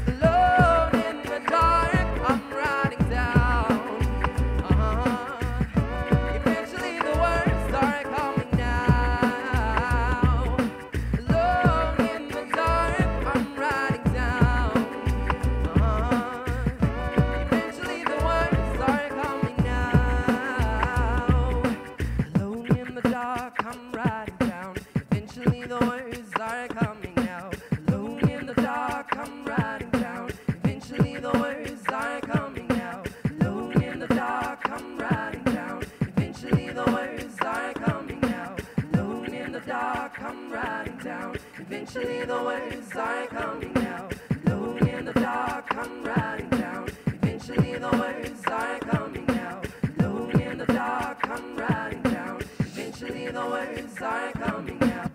Alone in the dark, I'm riding down. Eventually the words are coming now. Alone in the dark, I'm riding down. Eventually the words are coming now. Alone in the dark, I'm riding down. Eventually the words are coming now. Alone in the dark, I'm riding down. Eventually the words are coming now. Alone in the dark, I'm riding down. Eventually the words are coming now. Alone in the dark, I'm riding down. Eventually the words are coming now. Alone in the dark, I'm riding down. Eventually the words are coming now. Alone in the dark, I'm riding down. Eventually the words are coming now.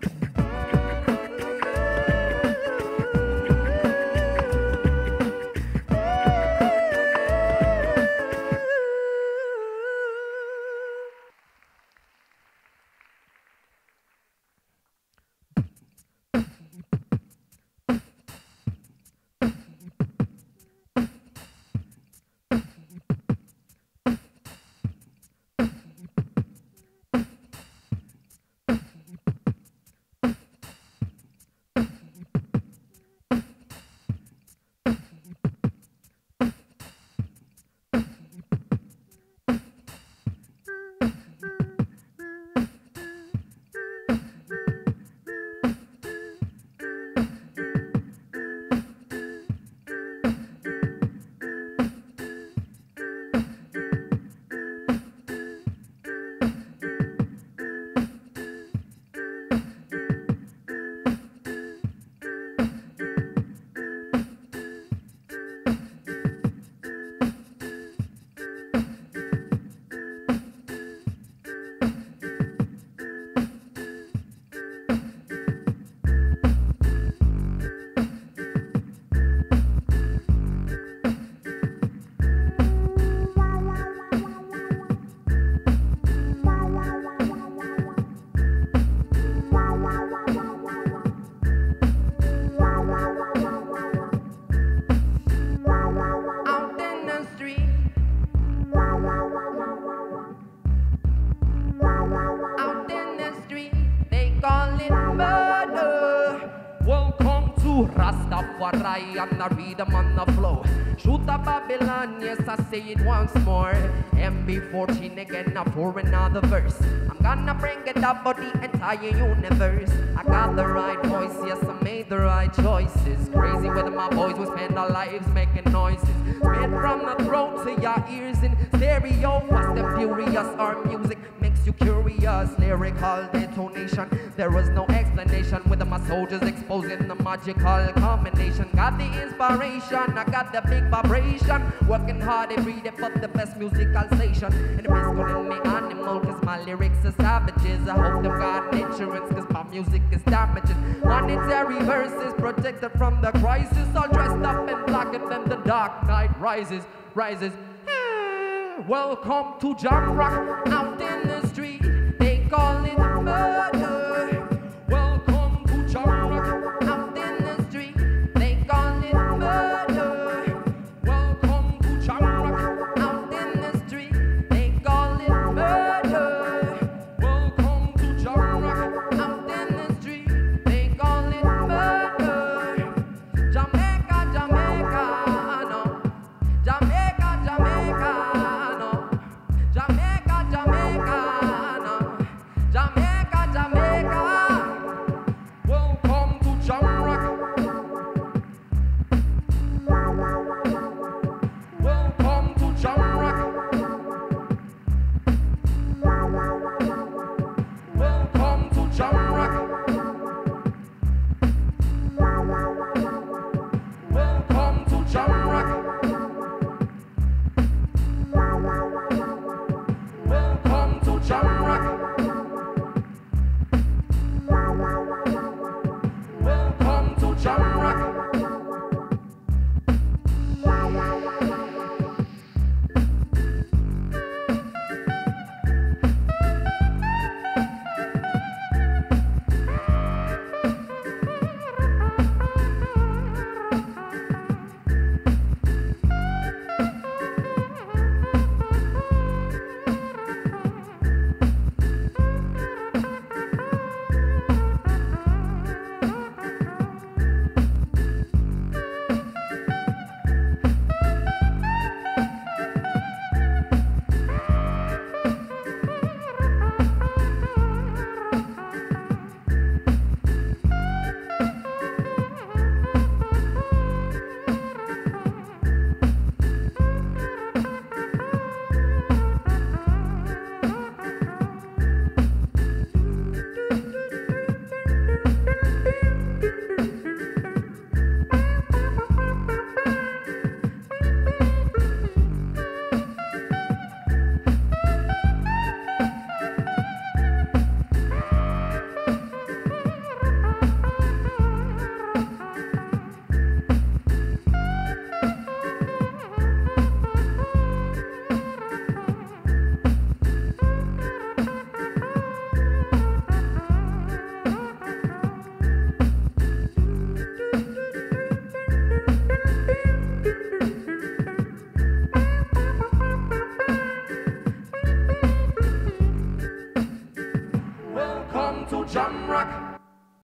Rastafari and I read them on the flow. Shoot a Babylon, yes I say it once more. MB14 again, now for another verse. I'm gonna bring it up for the entire universe. I got the right voice, yes I made the right choices. Crazy with my boys, we spend our lives making noises. Spit from the throat to your ears in stereo. Fast and furious, our music makes you curious. Lyrical detonation, there was no explanation. With my soldiers exposing the magical combination. Got the inspiration, I got the big vibration. Working hard every day for the best musical station. And the best calling me animal, cause my lyrics are savages. I hope them got insurance, cause my music is damaging. Monetary verses protected from the crisis. All dressed up in black and then the dark night rises. Welcome to Jam Rock, out there